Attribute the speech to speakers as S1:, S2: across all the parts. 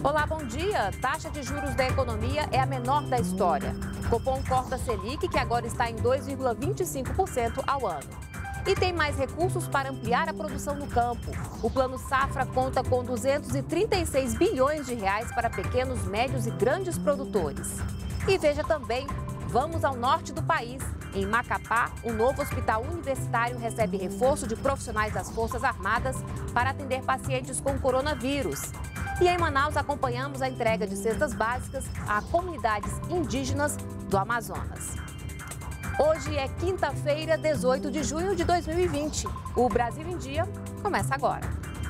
S1: Olá, bom dia. Taxa de juros da economia é a menor da história. Copom corta a Selic, que agora está em 2,25% ao ano. E tem mais recursos para ampliar a produção no campo. O Plano Safra conta com 236 bilhões de reais para pequenos, médios e grandes produtores. E veja também, vamos ao norte do país. Em Macapá, um novo hospital universitário recebe reforço de profissionais das Forças Armadas para atender pacientes com coronavírus. E em Manaus, acompanhamos a entrega de cestas básicas a comunidades indígenas do Amazonas. Hoje é quinta-feira, 18 de junho de 2020. O Brasil em Dia começa agora.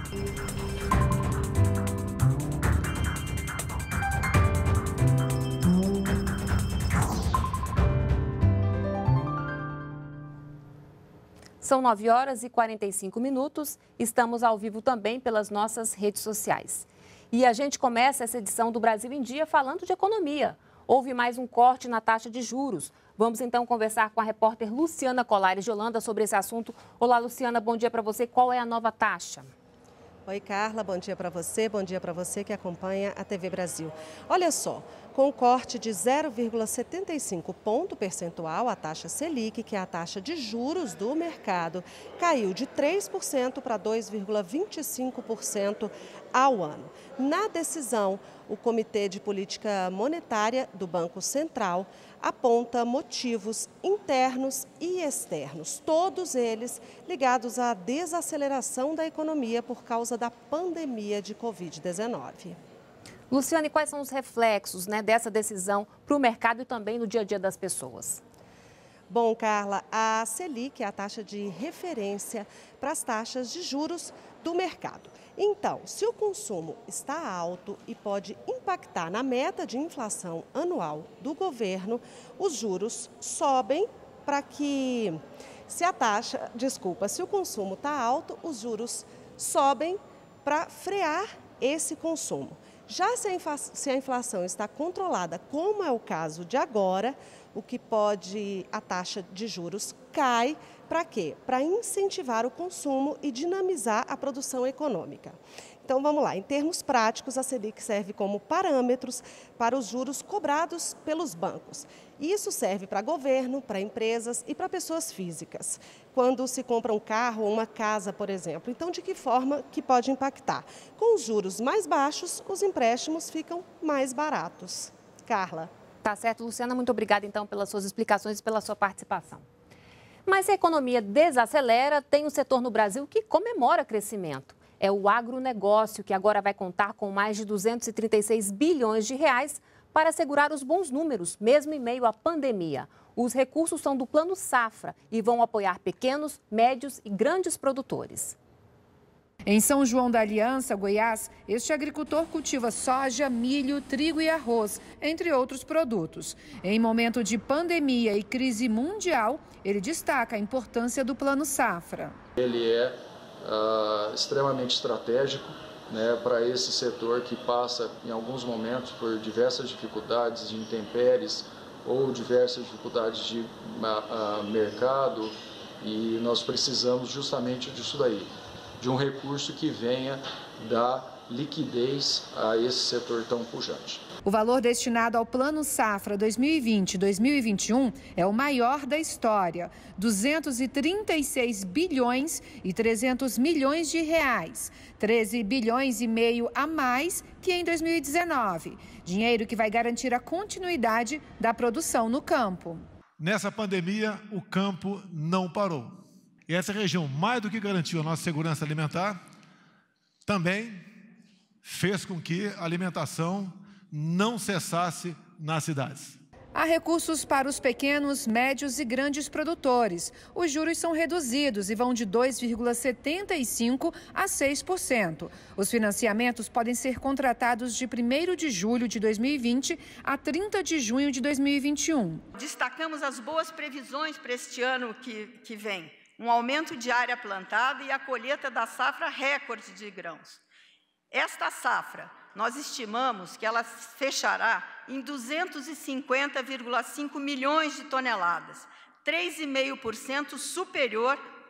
S1: São 9 horas e 45 minutos. Estamos ao vivo também pelas nossas redes sociais. E a gente começa essa edição do Brasil em Dia falando de economia. Houve mais um corte na taxa de juros. Vamos então conversar com a repórter Luciana Colares de Holanda sobre esse assunto. Olá, Luciana, bom dia para você. Qual é a nova taxa?
S2: Oi, Carla, bom dia para você que acompanha a TV Brasil. Olha só, com o corte de 0,75 ponto percentual, a taxa Selic, que é a taxa de juros do mercado, caiu de 3% para 2,25% ao ano. Na decisão, o Comitê de Política Monetária do Banco Central aponta motivos internos e externos, todos eles ligados à desaceleração da economia por causa da pandemia de Covid-19.
S1: Luciane, quais são os reflexos dessa decisão para o mercado e também no dia a dia das pessoas?
S2: Bom, Carla, a Selic é a taxa de referência para as taxas de juros do mercado. Então, se o consumo está alto e pode impactar na meta de inflação anual do governo, os juros sobem para que, se o consumo está alto, os juros sobem para frear esse consumo. Já se a inflação está controlada, como é o caso de agora, a taxa de juros cai. Para quê? Para incentivar o consumo e dinamizar a produção econômica. Então, vamos lá. Em termos práticos, a Selic serve como parâmetros para os juros cobrados pelos bancos. Isso serve para governo, para empresas e para pessoas físicas. Quando se compra um carro ou uma casa, por exemplo. Então, de que forma que pode impactar? Com os juros mais baixos, os empréstimos ficam mais baratos. Carla.
S1: Tá certo, Luciana. Muito obrigada, então, pelas suas explicações e pela sua participação. Mas se a economia desacelera, tem um setor no Brasil que comemora crescimento. É o agronegócio, que agora vai contar com mais de 236 bilhões de reais para assegurar os bons números, mesmo em meio à pandemia. Os recursos são do Plano Safra e vão apoiar pequenos, médios e grandes produtores.
S3: Em São João da Aliança, Goiás, este agricultor cultiva soja, milho, trigo e arroz, entre outros produtos. Em momento de pandemia e crise mundial, ele destaca a importância do Plano Safra.
S4: Ele é extremamente estratégico, para esse setor que passa, em alguns momentos, por diversas dificuldades de intempéries ou diversas dificuldades de mercado, e nós precisamos justamente disso daí. De um recurso que venha dar liquidez a esse setor tão pujante.
S3: O valor destinado ao Plano Safra 2020-2021 é o maior da história, 236 bilhões e 300 milhões de reais, 13 bilhões e meio a mais que em 2019. Dinheiro que vai garantir a continuidade da produção no campo.
S5: Nessa pandemia, o campo não parou. E essa região, mais do que garantiu a nossa segurança alimentar, também fez com que a alimentação não cessasse nas cidades.
S3: Há recursos para os pequenos, médios e grandes produtores. Os juros são reduzidos e vão de 2,75% a 6%. Os financiamentos podem ser contratados de 1º de julho de 2020 a 30 de junho de 2021.
S6: Destacamos as boas previsões para este ano que vem. Um aumento de área plantada e a colheita da safra recorde de grãos. Esta safra, nós estimamos que ela fechará em 250,5 milhões de toneladas, 3,5% superior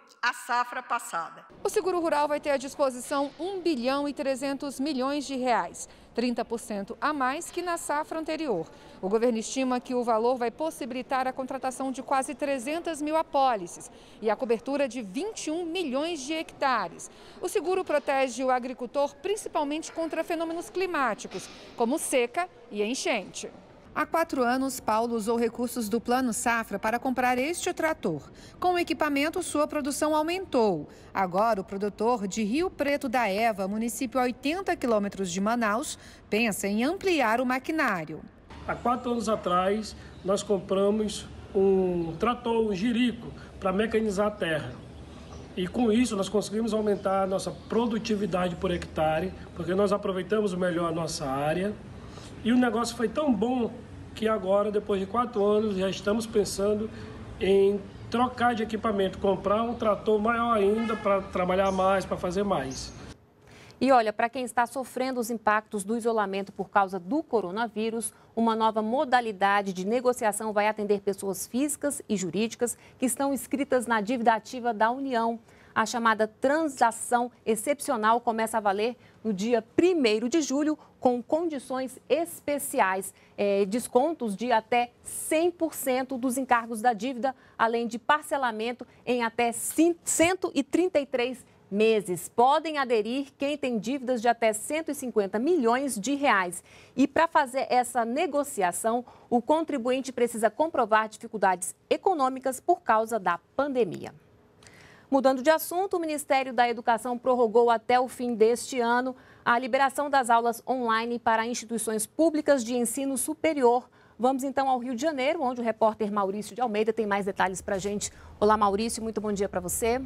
S6: a safra passada.
S3: O Seguro Rural vai ter à disposição R$ 1,3 bilhão, 30% a mais que na safra anterior. O governo estima que o valor vai possibilitar a contratação de quase 300 mil apólices e a cobertura de 21 milhões de hectares. O seguro protege o agricultor principalmente contra fenômenos climáticos, como seca e enchente. Há 4 anos, Paulo usou recursos do Plano Safra para comprar este trator. Com o equipamento, sua produção aumentou. Agora, o produtor de Rio Preto da Eva, município a 80 quilômetros de Manaus, pensa em ampliar o maquinário.
S7: Há 4 anos atrás, nós compramos um trator, um jirico, para mecanizar a terra. E com isso, nós conseguimos aumentar a nossa produtividade por hectare, porque nós aproveitamos melhor a nossa área. E o negócio foi tão bom que agora, depois de 4 anos, já estamos pensando em trocar de equipamento, comprar um trator maior ainda para trabalhar mais, para fazer mais.
S1: E olha, para quem está sofrendo os impactos do isolamento por causa do coronavírus, uma nova modalidade de negociação vai atender pessoas físicas e jurídicas que estão inscritas na dívida ativa da União. A chamada transação excepcional começa a valer no dia 1º de julho, com condições especiais, descontos de até 100% dos encargos da dívida, além de parcelamento em até 133 meses. Podem aderir quem tem dívidas de até 150 milhões de reais. E para fazer essa negociação, o contribuinte precisa comprovar dificuldades econômicas por causa da pandemia. Mudando de assunto, o Ministério da Educação prorrogou até o fim deste ano a liberação das aulas online para instituições públicas de ensino superior. Vamos então ao Rio de Janeiro, onde o repórter Maurício de Almeida tem mais detalhes para a gente. Olá, Maurício, muito bom dia para você.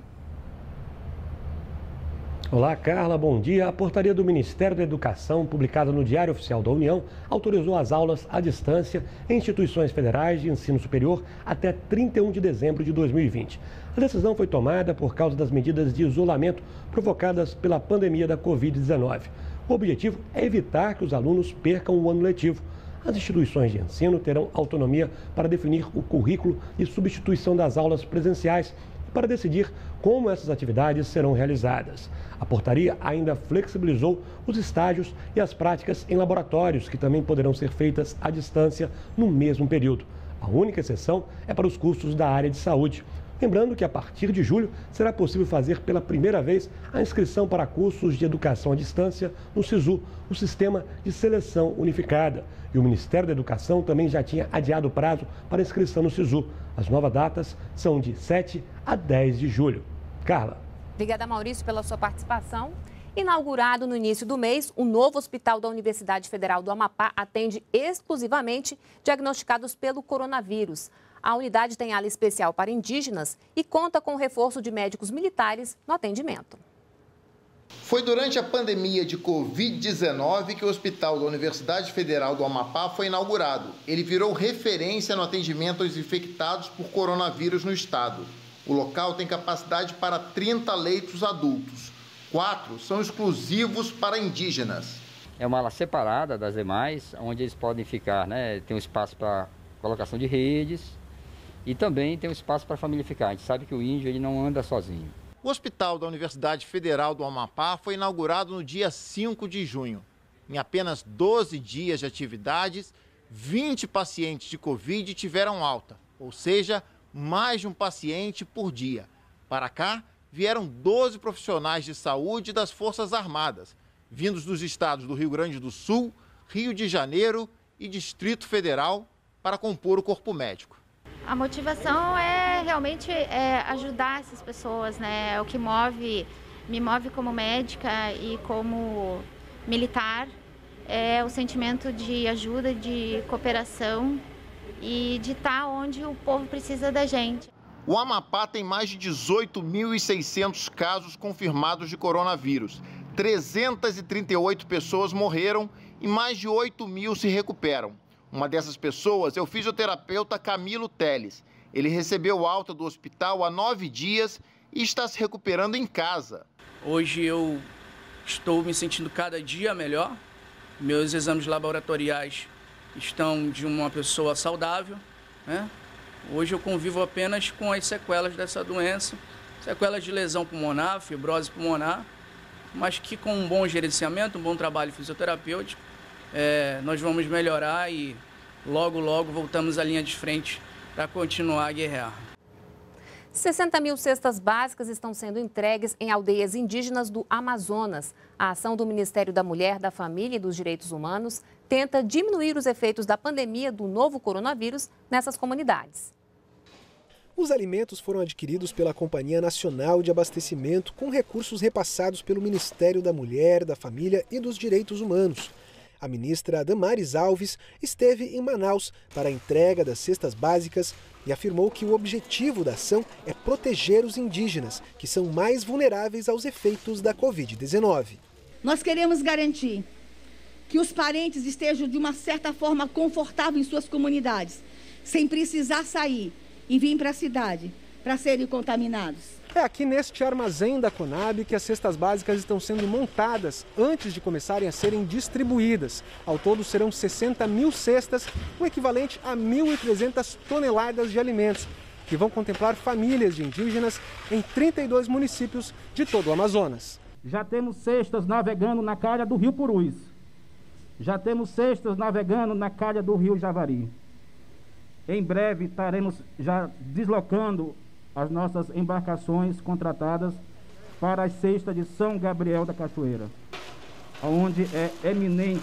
S8: Olá, Carla, bom dia. A portaria do Ministério da Educação, publicada no Diário Oficial da União, autorizou as aulas à distância em instituições federais de ensino superior até 31 de dezembro de 2020. A decisão foi tomada por causa das medidas de isolamento provocadas pela pandemia da Covid-19. O objetivo é evitar que os alunos percam o ano letivo. As instituições de ensino terão autonomia para definir o currículo de substituição das aulas presenciais e para decidir como essas atividades serão realizadas. A portaria ainda flexibilizou os estágios e as práticas em laboratórios, que também poderão ser feitas à distância no mesmo período. A única exceção é para os cursos da área de saúde. Lembrando que a partir de julho será possível fazer pela primeira vez a inscrição para cursos de educação à distância no SISU, o Sistema de Seleção Unificada. E o Ministério da Educação também já tinha adiado o prazo para inscrição no SISU. As novas datas são de 7 a 10 de julho. Carla.
S1: Obrigada, Maurício, pela sua participação. Inaugurado no início do mês, o novo hospital da Universidade Federal do Amapá atende exclusivamente diagnosticados pelo coronavírus. A unidade tem ala especial para indígenas e conta com o reforço de médicos militares no atendimento.
S9: Foi durante a pandemia de Covid-19 que o Hospital da Universidade Federal do Amapá foi inaugurado. Ele virou referência no atendimento aos infectados por coronavírus no estado. O local tem capacidade para 30 leitos adultos. 4 são exclusivos para indígenas.
S10: É uma ala separada das demais, onde eles podem ficar, né? Tem um espaço para colocação de redes e também tem um espaço para a família ficar. A gente sabe que o índio ele não anda sozinho.
S9: O Hospital da Universidade Federal do Amapá foi inaugurado no dia 5 de junho. Em apenas 12 dias de atividades, 20 pacientes de Covid tiveram alta, ou seja, mais de um paciente por dia. Para cá, vieram 12 profissionais de saúde das Forças Armadas, vindos dos estados do Rio Grande do Sul, Rio de Janeiro e Distrito Federal, para compor o corpo médico.
S11: A motivação é realmente ajudar essas pessoas, né? É o que me move como médica e como militar, é o sentimento de ajuda, de cooperação e de estar onde o povo precisa da gente.
S9: O Amapá tem mais de 18.600 casos confirmados de coronavírus. 338 pessoas morreram e mais de 8.000 se recuperam. Uma dessas pessoas é o fisioterapeuta Camilo Teles. Ele recebeu alta do hospital há 9 dias e está se recuperando em casa.
S12: Hoje eu estou me sentindo cada dia melhor. Meus exames laboratoriais estão de uma pessoa saudável, né? Hoje eu convivo apenas com as sequelas dessa doença. sequelas de lesão pulmonar, fibrose pulmonar, mas que com um bom gerenciamento, um bom trabalho fisioterapêutico, nós vamos melhorar e logo voltamos à linha de frente para continuar a guerrear.
S1: 60 mil cestas básicas estão sendo entregues em aldeias indígenas do Amazonas. A ação do Ministério da Mulher, da Família e dos Direitos Humanos tenta diminuir os efeitos da pandemia do novo coronavírus nessas comunidades.
S13: Os alimentos foram adquiridos pela Companhia Nacional de Abastecimento com recursos repassados pelo Ministério da Mulher, da Família e dos Direitos Humanos. A ministra Damares Alves esteve em Manaus para a entrega das cestas básicas e afirmou que o objetivo da ação é proteger os indígenas, que são mais vulneráveis aos efeitos da Covid-19.
S14: Nós queremos garantir que os parentes estejam de uma certa forma confortáveis em suas comunidades, sem precisar sair e vir para a cidade para serem contaminados.
S13: É aqui neste armazém da Conab que as cestas básicas estão sendo montadas antes de começarem a serem distribuídas. Ao todo serão 60 mil cestas, o equivalente a 1.300 toneladas de alimentos, que vão contemplar famílias de indígenas em 32 municípios de todo o Amazonas.
S15: Já temos cestas navegando na calha do Rio Purus. Já temos cestas navegando na calha do Rio Javari. Em breve estaremos já deslocando as nossas embarcações contratadas para as cestas de São Gabriel da Cachoeira, onde é eminente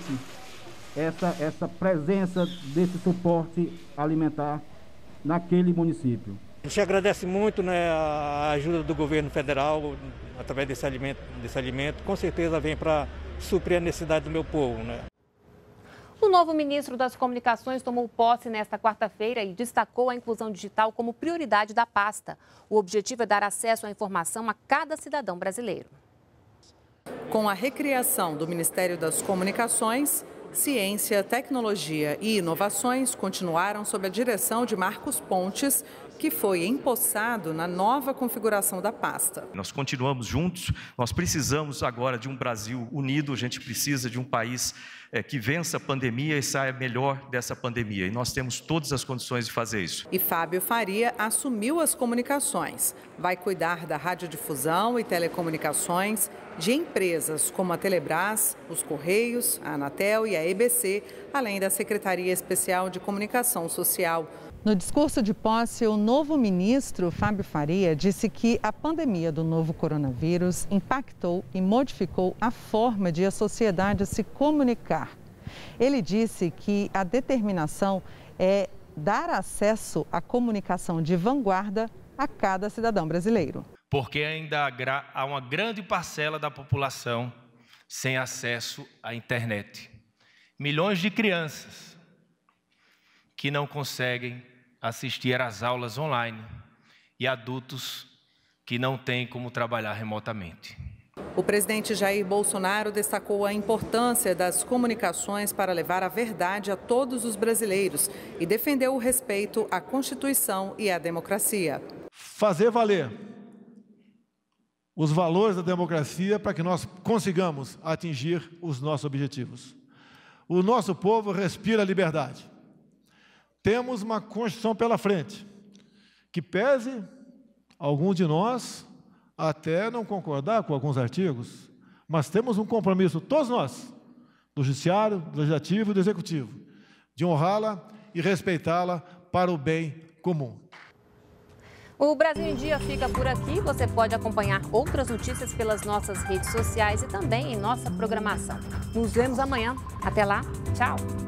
S15: essa presença desse suporte alimentar naquele município.
S16: A gente agradece muito, né, a ajuda do governo federal através desse alimento. Com certeza vem para suprir a necessidade do meu povo, né?
S1: O novo ministro das Comunicações tomou posse nesta quarta-feira e destacou a inclusão digital como prioridade da pasta. O objetivo é dar acesso à informação a cada cidadão brasileiro.
S17: Com a recriação do Ministério das Comunicações, Ciência, Tecnologia e Inovações continuaram sob a direção de Marcos Pontes, que foi empossado na nova configuração da pasta.
S18: Nós continuamos juntos, nós precisamos agora de um Brasil unido, a gente precisa de um país que vença a pandemia e saia melhor dessa pandemia. E nós temos todas as condições de fazer isso.
S17: E Fábio Faria assumiu as comunicações. Vai cuidar da radiodifusão e telecomunicações, de empresas como a Telebrás, os Correios, a Anatel e a EBC, além da Secretaria Especial de Comunicação Social.
S19: No discurso de posse, o novo ministro, Fábio Faria, disse que a pandemia do novo coronavírus impactou e modificou a forma de a sociedade se comunicar. Ele disse que a determinação é dar acesso à comunicação de vanguarda a cada cidadão brasileiro.
S20: Porque ainda há uma grande parcela da população sem acesso à internet. Milhões de crianças que não conseguem assistir às aulas online e adultos que não têm como trabalhar remotamente.
S17: O presidente Jair Bolsonaro destacou a importância das comunicações para levar a verdade a todos os brasileiros e defendeu o respeito à Constituição e à democracia.
S5: Fazer valer os valores da democracia para que nós consigamos atingir os nossos objetivos. O nosso povo respira liberdade. Temos uma Constituição pela frente, que pese alguns de nós até não concordar com alguns artigos, mas temos um compromisso, todos nós, do Judiciário, do Legislativo e do Executivo, de honrá-la e respeitá-la para o bem comum.
S1: O Brasil em Dia fica por aqui. Você pode acompanhar outras notícias pelas nossas redes sociais e também em nossa programação. Nos vemos amanhã. Até lá. Tchau.